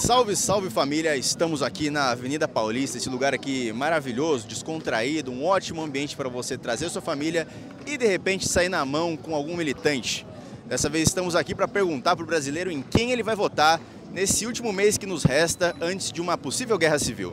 Salve, salve família! Estamos aqui na Avenida Paulista, esse lugar aqui maravilhoso, descontraído, um ótimo ambiente para você trazer sua família e de repente sair na mão com algum militante. Dessa vez estamos aqui para perguntar para o brasileiro em quem ele vai votar nesse último mês que nos resta antes de uma possível guerra civil.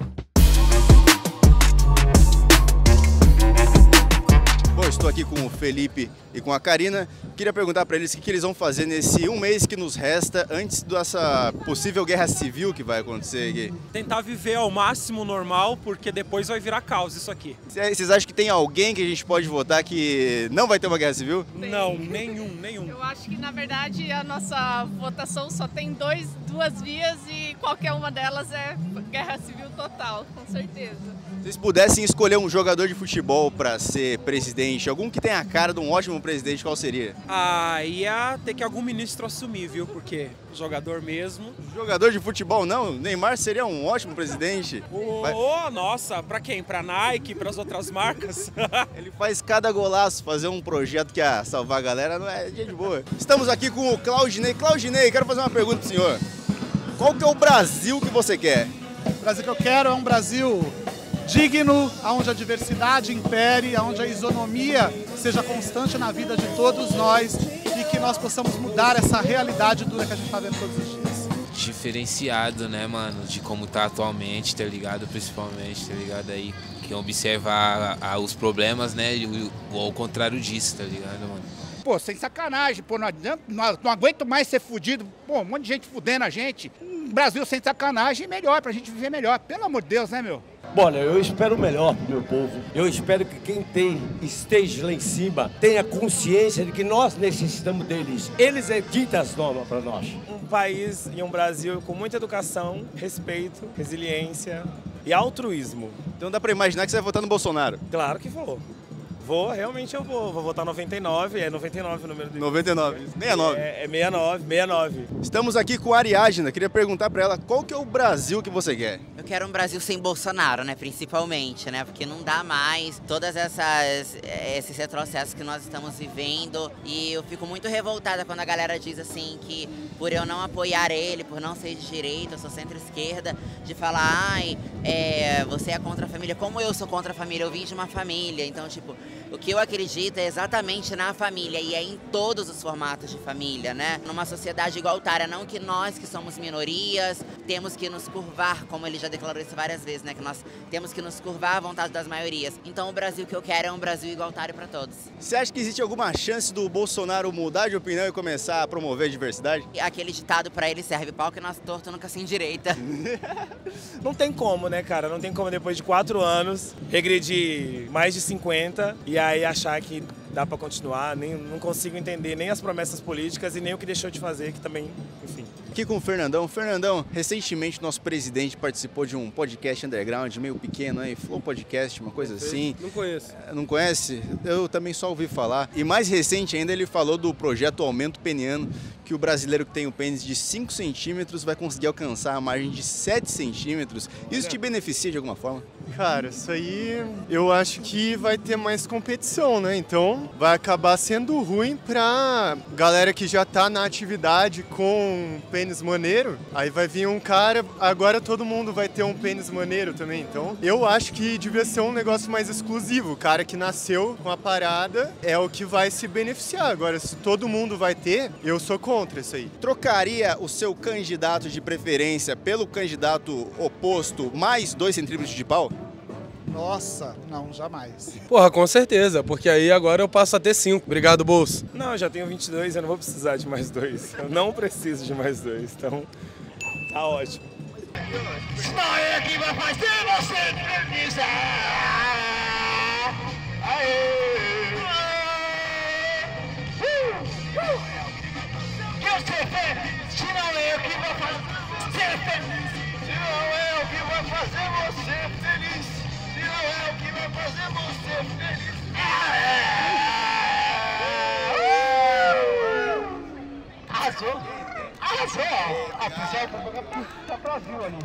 Estou aqui com o Felipe e com a Karina. Queria perguntar para eles o que eles vão fazer nesse um mês que nos resta antes dessa possível guerra civil que vai acontecer aqui. Tentar viver ao máximo normal, porque depois vai virar caos isso aqui. Vocês acham que tem alguém que a gente pode votar que não vai ter uma guerra civil? Não, nenhum. Eu acho que na verdade a nossa votação só tem duas vias e qualquer uma delas é guerra civil total, com certeza. Se vocês pudessem escolher um jogador de futebol para ser presidente, algum que tenha a cara de um ótimo presidente, qual seria? Ia ter que algum ministro assumir, viu? Porque jogador mesmo. Jogador de futebol não? Neymar seria um ótimo presidente. Nossa, pra quem? Pra Nike, pras outras marcas? Ele faz cada golaço, fazer um projeto que ia salvar a galera não é dia de boa. Estamos aqui com o Claudinei. Claudinei, quero fazer uma pergunta pro senhor. Qual que é o Brasil que você quer? O Brasil que eu quero é um Brasil digno, onde a diversidade impere, onde a isonomia seja constante na vida de todos nós e que nós possamos mudar essa realidade dura que a gente está vendo todos os dias. Diferenciado, né, mano, de como tá atualmente, tá ligado? Principalmente, tá ligado? Aí, que observa os problemas, né, ou ao contrário disso, tá ligado, mano? Pô, sem sacanagem, pô, não aguento mais ser fudido, pô, um monte de gente fudendo a gente. Um Brasil sem sacanagem é melhor, pra gente viver melhor, pelo amor de Deus, né, meu? Olha, eu espero o melhor pro meu povo. Eu espero que quem esteja lá em cima tenha consciência de que nós necessitamos deles. Eles ditam as normas para nós. Um país e um Brasil com muita educação, respeito, resiliência e altruísmo. Então dá para imaginar que você vai votar no Bolsonaro? Claro que vou. Realmente eu vou. Vou votar 99, é 99 o número dele. 99, 69. É 69. Estamos aqui com a Ariadna, queria perguntar para ela qual que é o Brasil que você quer? Eu quero um Brasil sem Bolsonaro, né, principalmente, né, porque não dá mais todas esses retrocessos que nós estamos vivendo e eu fico muito revoltada quando a galera diz assim que por eu não apoiar ele, por não ser de direita, eu sou centro-esquerda, de falar, você é contra a família, como eu sou contra a família, eu vim de uma família, então, tipo, o que eu acredito é exatamente na família e é em todos os formatos de família, né? Numa sociedade igualitária, não que nós que somos minorias temos que nos curvar, como ele já declarou isso várias vezes, né? Que nós temos que nos curvar à vontade das maiorias. Então o Brasil que eu quero é um Brasil igualitário para todos. Você acha que existe alguma chance do Bolsonaro mudar de opinião e começar a promover a diversidade? Aquele ditado para ele serve, pau que nosso torto nunca se endireita. Não tem como, né, cara? Não tem como depois de 4 anos regredir mais de 50 e aí achar que dá para continuar, não consigo entender nem as promessas políticas e nem o que deixou de fazer, que também, enfim. Aqui com o Fernandão. Fernandão, recentemente nosso presidente participou de um podcast underground meio pequeno, aí, Flow Podcast, uma coisa assim. Não conheço. Não conhece? Eu também só ouvi falar. E mais recente ainda ele falou do projeto Aumento Peniano, que o brasileiro que tem um pênis de 5 centímetros vai conseguir alcançar a margem de 7 centímetros. Isso te beneficia de alguma forma? Cara, isso aí eu acho que vai ter mais competição, né? Então vai acabar sendo ruim pra galera que já tá na atividade com pênis maneiro. Aí vai vir um cara, agora todo mundo vai ter um pênis maneiro também. Então eu acho que devia ser um negócio mais exclusivo. O cara que nasceu com a parada é o que vai se beneficiar. Agora, se todo mundo vai ter, eu sou contra isso aí. Trocaria o seu candidato de preferência pelo candidato oposto mais 2 centímetros de pau? Nossa, não, jamais. Porra, com certeza, porque aí agora eu passo a ter 5. Obrigado, bolso. Não, eu já tenho 22, eu não vou precisar de mais 2. Eu não preciso de mais 2, então tá ótimo. Não é que vai fazer você feliz. Que você feliz, se não é o que vai fazer você feliz. Se não é o que vai fazer você feliz. Se não é o que vai fazer você feliz. Arrasou. Arrasou. A policial tá Brasil ali.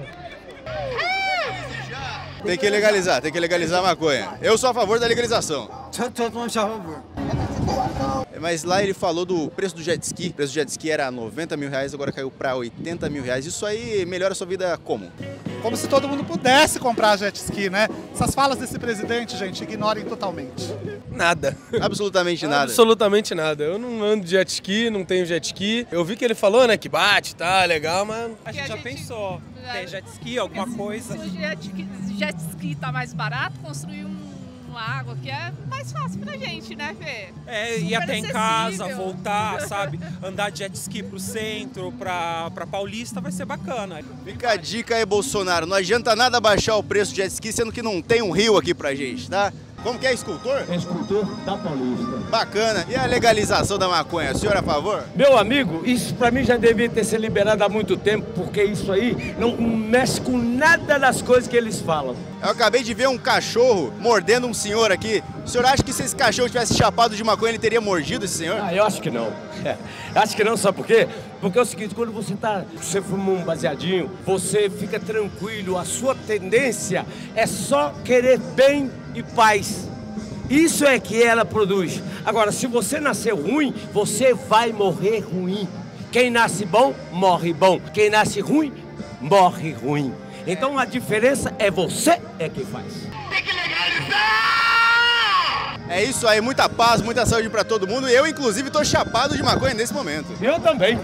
Tem que legalizar a maconha. Eu sou a favor da legalização. Totalmente a favor. Mas lá ele falou do preço do jet ski. O preço do jet ski era 90 mil reais, agora caiu para 80 mil reais. Isso aí melhora a sua vida como? Como se todo mundo pudesse comprar jet ski, né? Essas falas desse presidente, gente, ignorem totalmente. Nada. Absolutamente nada. Absolutamente nada. Eu não ando de jet ski, não tenho jet ski. Eu vi que ele falou, né, que bate, tá, legal, mas... A gente já pensou, tem jet ski, alguma coisa. Se o jet ski tá mais barato, construir uma água que é mais fácil pra gente, né, Fê? É, ir até em casa, voltar, sabe? Andar de jet ski pro centro, pra Paulista, vai ser bacana. Fica a dica aí, Bolsonaro. Não adianta nada baixar o preço do jet ski, sendo que não tem um rio aqui pra gente, tá? Como que é, escultor? É escultor da Paulista. Bacana. E a legalização da maconha, o senhor é a favor? Meu amigo, isso pra mim já devia ter sido liberado há muito tempo, porque isso aí não mexe com nada das coisas que eles falam. Eu acabei de ver um cachorro mordendo um senhor aqui. O senhor acha que se esse cachorro tivesse chapado de maconha, ele teria mordido esse senhor? Ah, eu acho que não. Acho que não, sabe por quê? Porque é o seguinte, quando você fuma um baseadinho, você fica tranquilo, a sua tendência é só querer bem e paz. Isso é que ela produz. Agora, se você nascer ruim, você vai morrer ruim. Quem nasce bom, morre bom. Quem nasce ruim, morre ruim. Então a diferença é você que faz. Tem que legalizar! É isso aí, muita paz, muita saúde pra todo mundo. Eu, inclusive, tô chapado de maconha nesse momento. Eu também.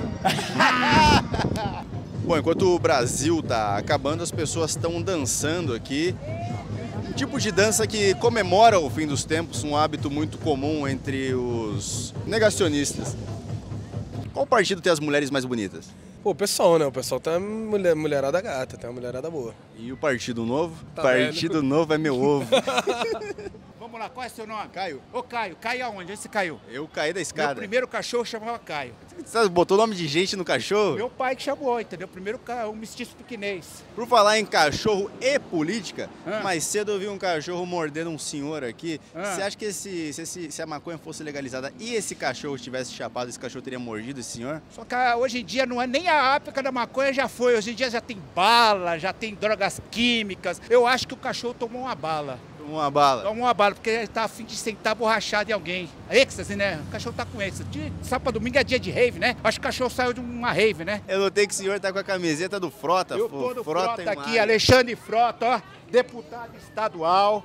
Bom, enquanto o Brasil tá acabando, as pessoas estão dançando aqui. Um tipo de dança que comemora o fim dos tempos, um hábito muito comum entre os negacionistas. Qual partido tem as mulheres mais bonitas? Pô, o pessoal, né? O pessoal tá mulherada gata, tem uma mulherada boa. E o Partido Novo? Tá Partido vendo? Novo é meu ovo. Vamos lá, qual é seu nome? Caio. Ô, Caio, caiu aonde? Onde você caiu? Eu caí da escada. Meu primeiro cachorro chamava Caio. Você botou nome de gente no cachorro? Meu pai que chamou, entendeu? Primeiro um mestiço pequinês. Por falar em cachorro e política, mais cedo eu vi um cachorro mordendo um senhor aqui. Você acha que se a maconha fosse legalizada e esse cachorro tivesse chapado, esse cachorro teria mordido esse senhor? Só que hoje em dia não é nem a época da maconha, já foi. Hoje em dia já tem bala, já tem drogas químicas. Eu acho que o cachorro tomou uma bala. Uma bala. Tomou uma bala, porque ele tá a fim de sentar borrachado em alguém. Êxtase, né? O cachorro tá com êxtase. Sábado, domingo é dia de rave, né? Acho que o cachorro saiu de uma rave, né? Eu notei que o senhor tá com a camiseta do Frota. Eu tô do Frota aqui, imagem. Alexandre Frota, ó. Deputado estadual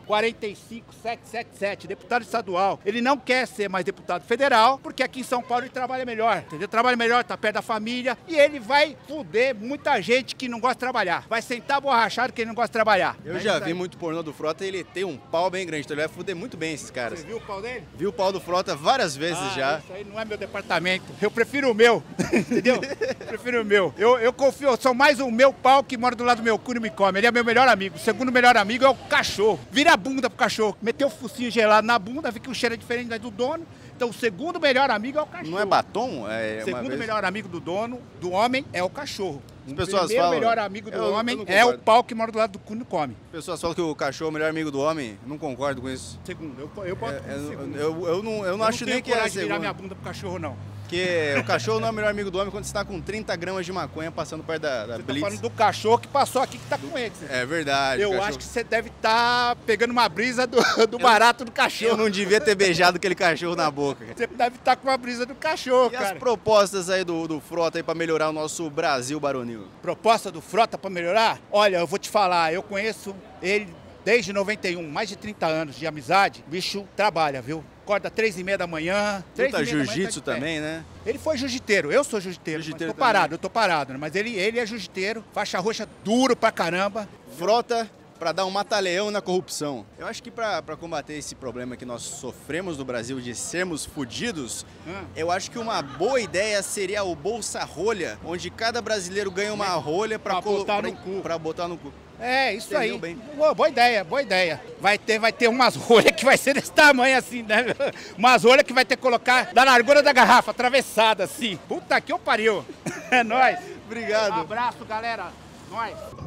45777, deputado estadual. Ele não quer ser mais deputado federal, porque aqui em São Paulo ele trabalha melhor, entendeu? Trabalha melhor, tá perto da família, e ele vai fuder muita gente que não gosta de trabalhar. Vai sentar borrachado quem não gosta de trabalhar. Eu já vi muito pornô do Frota e ele tem um pau bem grande, então ele vai fuder muito bem esses caras. Você viu o pau dele? Vi o pau do Frota várias vezes já. Isso aí não é meu departamento. Eu prefiro o meu, entendeu? Prefiro o meu. Eu confio, eu sou mais o meu pau que mora do lado do meu cu e não me come. Ele é meu melhor amigo. O segundo melhor amigo é o cachorro. Vira a bunda pro cachorro. Meteu o focinho gelado na bunda, vê que o cheiro é diferente do dono. Então o segundo melhor amigo é o cachorro. Não é batom? O segundo melhor amigo do dono, do homem, é o cachorro. As pessoas o primeiro falam, melhor amigo do homem não é o pau que mora do lado do cu e não come. As pessoas falam que o cachorro é o melhor amigo do homem. Não concordo com isso. Segundo, eu boto segundo. Eu não acho nem que é coragem de virar segundo. minha bunda pro cachorro, não. Porque o cachorro não é o melhor amigo do homem quando você tá com 30 gramas de maconha passando perto da Você tá Blitz. falando do cachorro que passou aqui que tá com ele. É verdade. Eu cachorro. acho que você deve estar pegando uma brisa do barato do cachorro. Eu não devia ter beijado aquele cachorro na boca. Você deve estar com uma brisa do cachorro, E cara. as propostas aí do Frota aí pra melhorar o nosso Brasil baronil? Proposta do Frota pra melhorar? Olha, eu vou te falar, eu conheço ele desde 91, mais de 30 anos de amizade. O bicho trabalha, viu? Acorda 3h30 da manhã. Luta jiu-jitsu também, né? Ele foi jiu-jiteiro, eu sou jiu-jiteiro. Eu tô parado, né? Mas ele é jiu-jiteiro, faixa roxa duro pra caramba. Frota para dar um mata-leão na corrupção. Eu acho que para combater esse problema que nós sofremos no Brasil de sermos fudidos, eu acho que uma boa ideia seria o Bolsa Rolha, onde cada brasileiro ganha uma rolha para botar no cu. É, isso Entendeu aí. bem? Boa ideia, boa ideia. Vai ter umas rolhas que vai ser desse tamanho assim, né? Umas rolhas que vai ter que colocar da largura da garrafa, atravessada assim. Puta que eu pariu. É nóis. Obrigado. Um abraço, galera. Nóis.